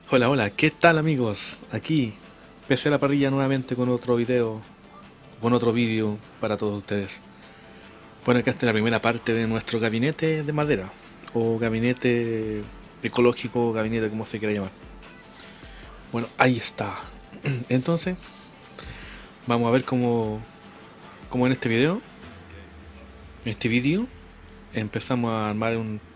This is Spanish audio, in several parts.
Hola, hola, ¿qué tal amigos? Aquí, PC a la parrilla nuevamente con otro video, con otro vídeo para todos ustedes. Bueno, acá está la primera parte de nuestro gabinete de madera, o gabinete ecológico, gabinete como se quiera llamar. Bueno, ahí está. Entonces, vamos a ver cómo en este vídeo, empezamos a armar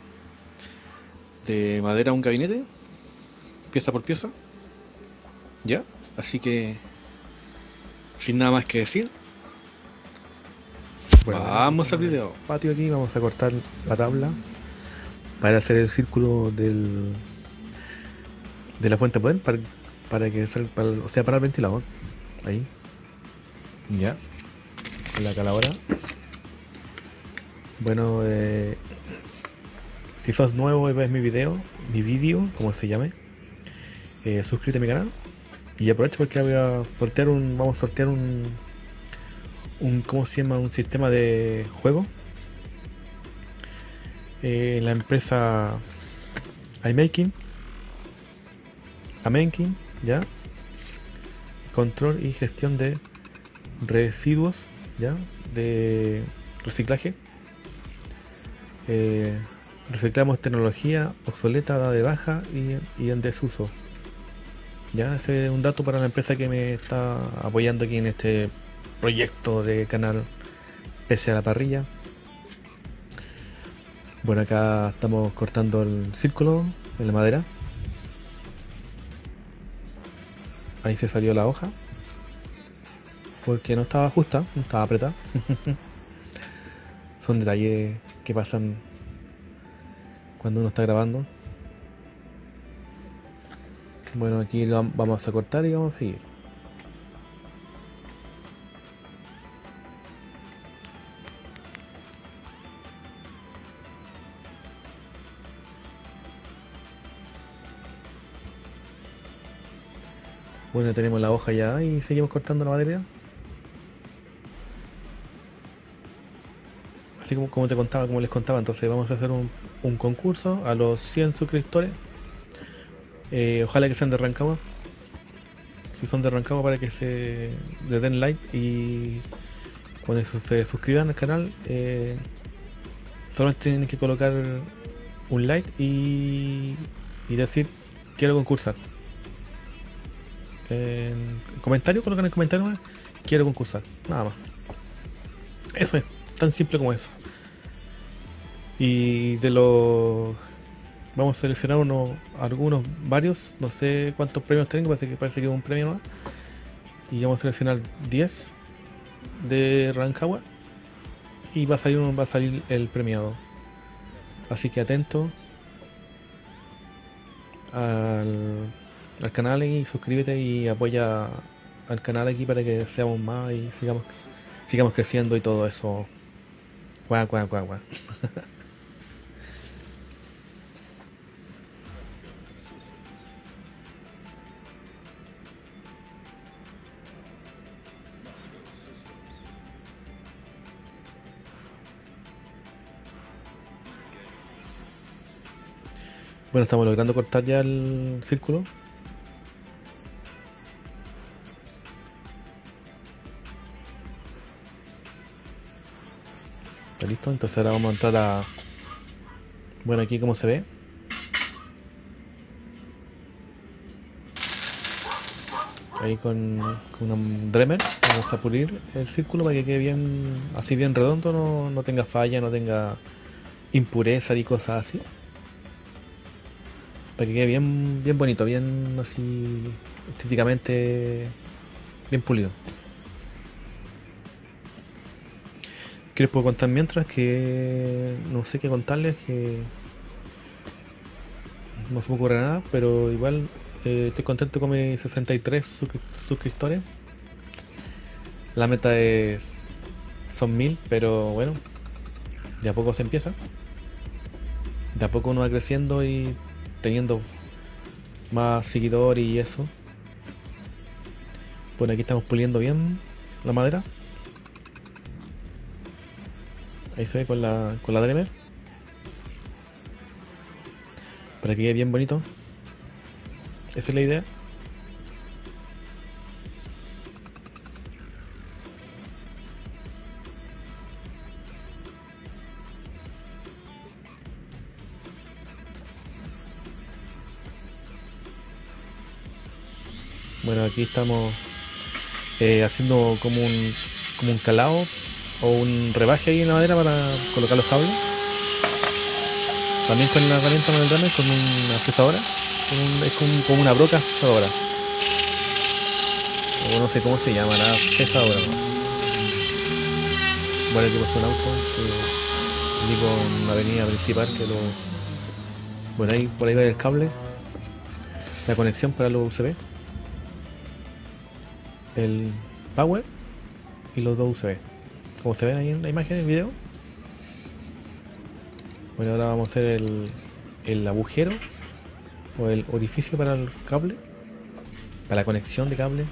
de madera un gabinete, pieza por pieza, ¿ya? Así que, sin nada más que decir, Bueno, aquí vamos al estamos en el video. patio aquí, vamos a cortar la tabla para hacer el círculo de la fuente de poder para que salga, o sea, para el ventilador. Ahí, ya, en la caladora. Bueno, si sos nuevo y ves mi vídeo, como se llame, suscríbete a mi canal y aprovecho porque vamos a sortear ¿cómo se llama? Un sistema de juego. La empresa iMaking, Amenking, ya, control y gestión de residuos, ya, de reciclaje. Eh, Reciclamos tecnología obsoleta, dada de baja y en desuso. Ya, ese es un dato para la empresa que me está apoyando aquí en este proyecto de canal pese a la parrilla. Bueno, acá estamos cortando el círculo en la madera. Ahí se salió la hoja porque no estaba justa, no estaba apretada. Son detalles que pasan cuando uno está grabando. Bueno, aquí lo vamos a cortar y vamos a seguir. Bueno, tenemos la hoja ya y seguimos cortando la madera. Así como te contaba, como les contaba, entonces vamos a hacer un concurso a los 100 suscriptores. Ojalá que sean de Rancagua. Si son de Rancagua, para que se le den like y cuando se suscriban al canal, solamente tienen que colocar un like y decir quiero concursar. En comentario, colocan en el comentario más, quiero concursar, nada más. Eso es, tan simple como eso. Y de los vamos a seleccionar varios, no sé cuántos premios tengo, parece que es un premio más. Y vamos a seleccionar 10 de Rancagua y va a salir el premiado. Así que atento al canal y suscríbete y apoya al canal aquí para que seamos más y sigamos creciendo y todo eso. Guau, guau, guau, guau. Bueno, estamos logrando cortar ya el círculo. Está listo, entonces ahora vamos a entrar a... Bueno, aquí como se ve. Ahí con un Dremel vamos a pulir el círculo para que quede bien, así bien redondo, no tenga falla, no tenga impureza y cosas así. Para que quede bien bonito, bien así estéticamente bien pulido. ¿Qué les puedo contar mientras? Que no sé qué contarles, que no se me ocurre nada, pero igual estoy contento con mis 63 suscriptores. La meta son 1000, pero bueno, de a poco se empieza. De a poco uno va creciendo y teniendo más seguidores y eso. Bueno, aquí estamos puliendo bien la madera. Ahí se ve con la Dremer. Para que quede bien bonito. Esa es la idea. Bueno, aquí estamos haciendo como un calado o un rebaje ahí en la madera para colocar los cables. También con la herramienta con el drummer, con una fresadora. Es como una broca fresadora. O no sé cómo se llama, la fresadora, ¿no? Bueno, aquí pasó un auto que vi con una avenida principal que lo. Bueno, ahí por ahí va el cable. La conexión para los USB. El power y los dos USB. Como se ven ahí en la imagen del video. Bueno, ahora vamos a hacer el agujero o el orificio para el cable, para la conexión de cable.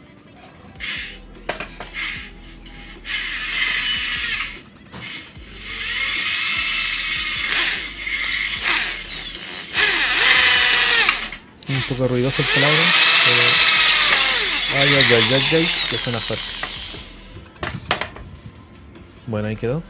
Un poco ruidoso el palabra, pero ay, que suena fuerte. Bueno, ahí quedó.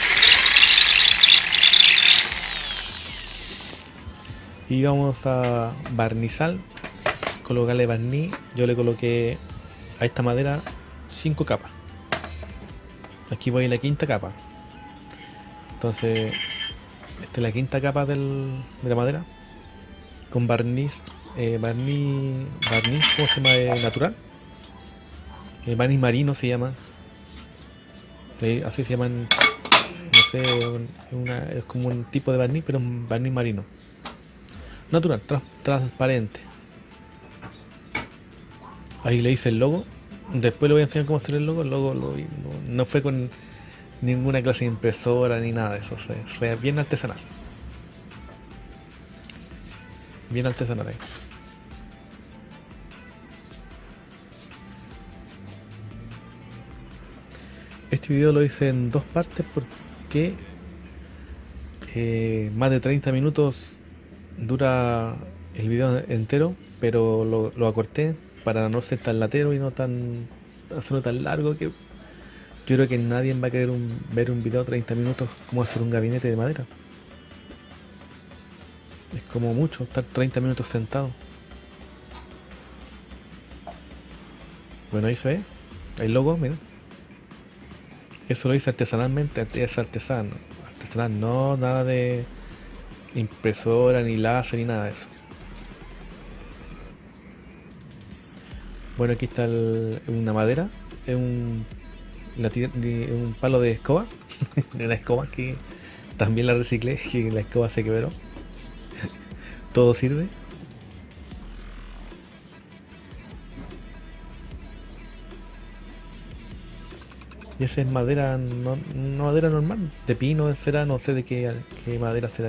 Y vamos a barnizar, colocarle barniz. Yo le coloqué a esta madera 5 capas. Aquí voy a la quinta capa. Entonces, esta es la quinta capa de la madera. Con barniz, ¿cómo se llama? Natural. Barniz marino se llama. Así se llaman, no sé, es como un tipo de barniz, pero un barniz marino. Natural, transparente. Ahí le hice el logo. Después le voy a enseñar cómo hacer el logo. El logo no fue con ninguna clase de impresora ni nada de eso. Fue bien artesanal. Bien artesanal ahí. Este video lo hice en 2 partes porque más de 30 minutos dura el video entero, pero lo acorté para no ser tan latero y no hacerlo tan largo, que yo creo que nadie va a querer ver un video de 30 minutos como hacer un gabinete de madera. Es como mucho estar 30 minutos sentado. Bueno, ahí se ve el logo, miren. Eso lo hice artesanalmente, es artesanal, no nada de impresora, ni láser, ni nada de eso. Bueno, aquí está una madera, es un palo de escoba, de una escoba que también la reciclé, que la escoba se quebró. Todo sirve. Y esa es madera, no madera normal, de pino será, no sé de qué madera será,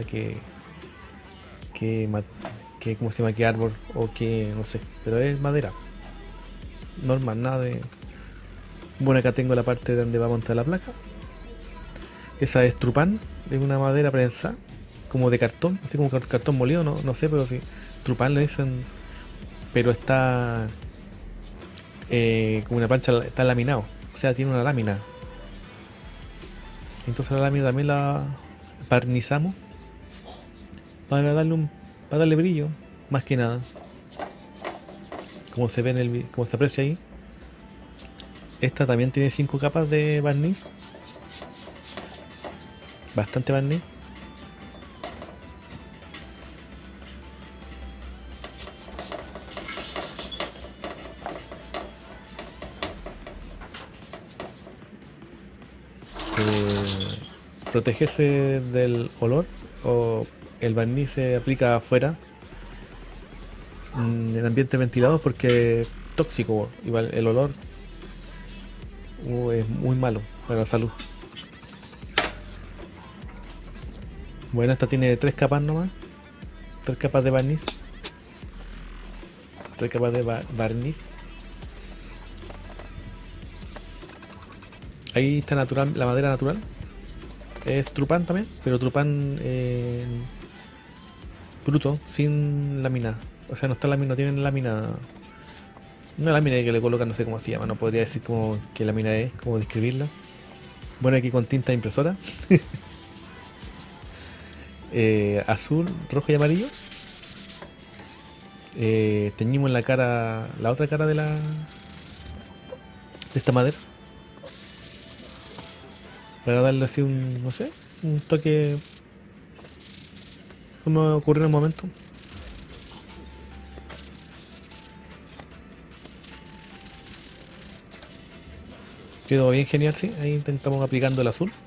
¿cómo se llama? ¿Qué árbol? O qué, no sé, pero es madera normal, nada de. Bueno, acá tengo la parte donde va a montar la placa. Esa es trupán, de una madera prensada, como de cartón, así como cartón molido, no sé, pero sí, trupán le dicen, pero está como una plancha, está laminado, o sea, tiene una lámina. Entonces la lámina también la barnizamos para darle brillo, más que nada. Como se ve como se aprecia ahí. Esta también tiene 5 capas de barniz. Bastante barniz. Protegerse del olor, o el barniz se aplica afuera en ambiente ventilado porque es tóxico, igual el olor es muy malo para la salud. Bueno, esta tiene 3 capas nomás, 3 capas de barniz, 3 capas de barniz. Ahí está natural, la madera natural. Es trupán también, pero trupán bruto, sin laminar. O sea, no está lámina, no tienen lámina. Una lámina que le colocan, no sé cómo se llama, no podría decir como qué lámina es, cómo describirla. Bueno, aquí con tinta impresora. Azul, rojo y amarillo. Teñimos la cara, la otra cara de esta madera. Para darle así un, no sé, un toque. Eso me ocurrió en el momento. Quedó bien genial, sí. Ahí intentamos aplicando el azul.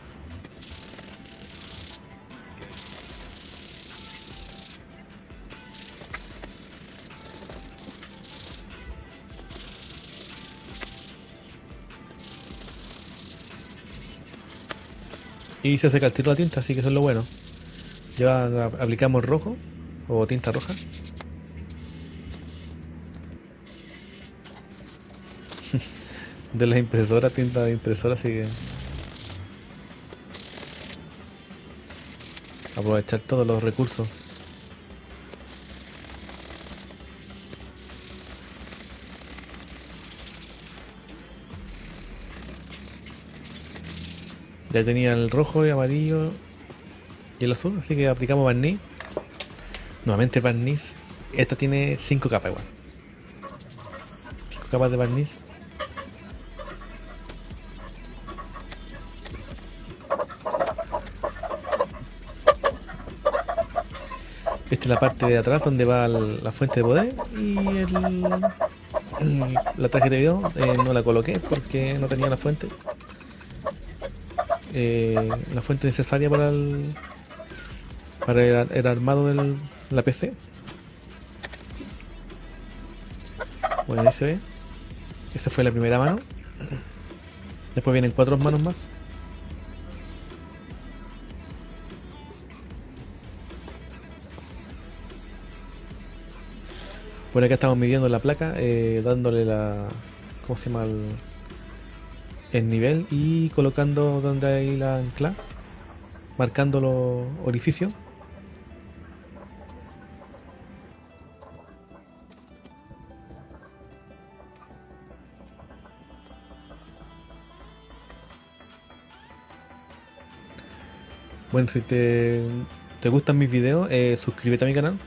Y se seca el tiro la tinta, así que eso es lo bueno. Ya aplicamos rojo o tinta roja. De las impresoras, tinta de impresora, así que aprovechar todos los recursos. Ya tenía el rojo, el amarillo y el azul, así que aplicamos barniz. Nuevamente barniz. Esta tiene 5 capas igual. 5 capas de barniz. Esta es la parte de atrás donde va la fuente de poder y la tarjeta de video. No la coloqué porque no tenía la fuente. La fuente necesaria para el armado de la PC. Bueno, ahí se ve. Esa fue la primera mano. Después vienen 4 manos más. Bueno, acá estamos midiendo la placa, dándole ¿cómo se llama? El nivel y colocando donde hay la ancla, marcando los orificios. Bueno, si te gustan mis videos, suscríbete a mi canal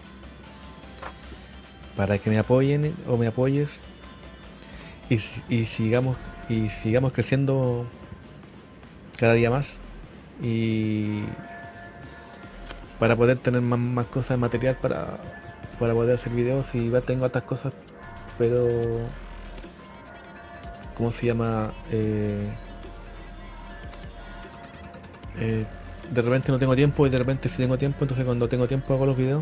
para que me apoyen o me apoyes y sigamos creciendo cada día más y para poder tener más cosas de material para poder hacer videos. Y ya tengo otras cosas, pero ¿cómo se llama? De repente no tengo tiempo y de repente sí tengo tiempo, entonces cuando tengo tiempo hago los videos.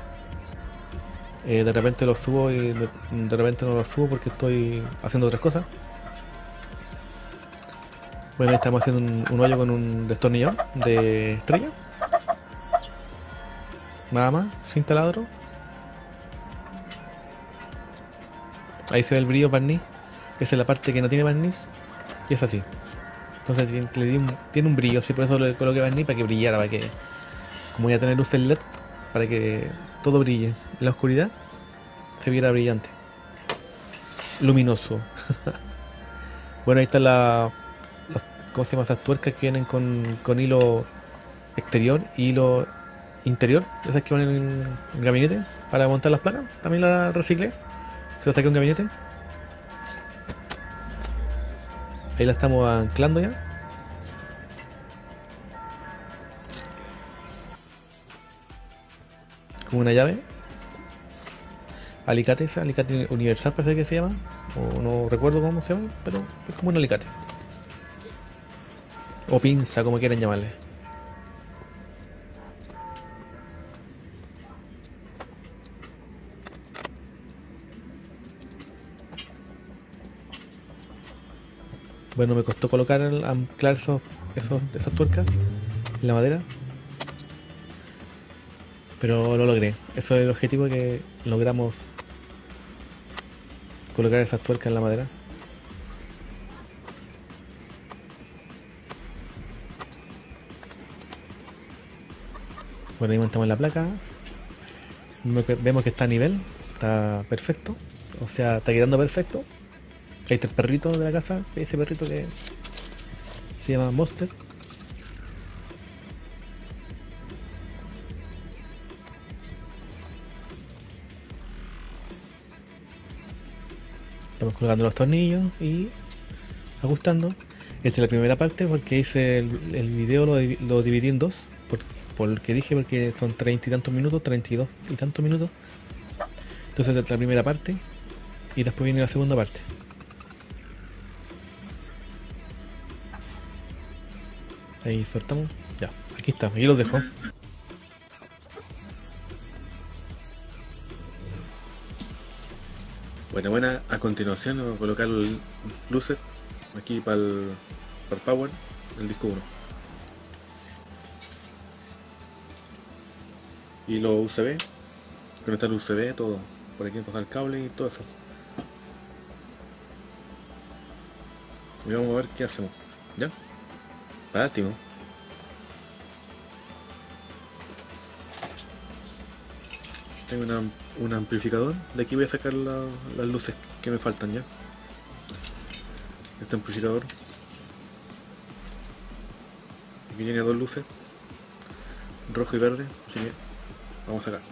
De repente los subo y de repente no los subo porque estoy haciendo otras cosas. Bueno, ahí estamos haciendo un hoyo con un destornillador de estrella. Nada más, sin taladro. Ahí se ve el brillo barniz. Esa es la parte que no tiene barniz. Y es así. Entonces tiene un brillo, así por eso le coloqué barniz para que brillara, para que, como voy a tener luces LED, para que todo brille. En la oscuridad se viera brillante. Luminoso. Bueno, ahí está ¿cómo se llama? Esas tuercas que vienen con hilo exterior y hilo interior. Esas que van en el gabinete para montar las placas. También las reciclé. Se las saqué un gabinete. Ahí la estamos anclando ya. Con una llave. Alicate, alicate universal parece que se llama. O no recuerdo cómo se llama, pero es como un alicate. O pinza, como quieran llamarle. Bueno, me costó anclar esas tuercas en la madera. Pero lo logré. Eso es el objetivo, que logramos colocar esas tuercas en la madera. Bueno, ahí montamos la placa. Vemos que está a nivel, está perfecto, o sea, está quedando perfecto. Ahí está el perrito de la casa, ese perrito que se llama Monster. Estamos colgando los tornillos y ajustando. Esta es la primera parte porque hice el video, lo dividí en dos. Por lo que dije, porque son 30 y tantos minutos, 32 y tantos minutos. Entonces esta es la primera parte y después viene la segunda parte. Ahí soltamos. Ya, aquí está, aquí los dejo. Buena, a continuación vamos a colocar luces aquí para el power, el disco 1. Y los USB, conectar el USB, todo. Por aquí pasar el cable y todo eso. Y vamos a ver qué hacemos. ¿Ya? Partimos. Tengo un amplificador. De aquí voy a sacar las luces que me faltan ya. Este amplificador. Aquí tiene dos luces. Rojo y verde. Así que vamos a sacar.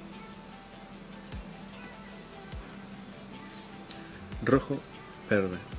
Rojo, verde.